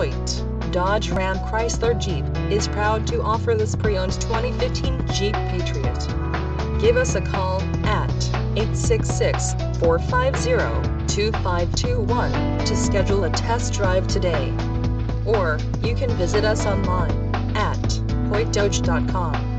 Hoyt, Dodge Ram Chrysler Jeep, is proud to offer this pre-owned 2015 Jeep Patriot. Give us a call at 866-450-2521 to schedule a test drive today. Or you can visit us online at hoytdodge.com.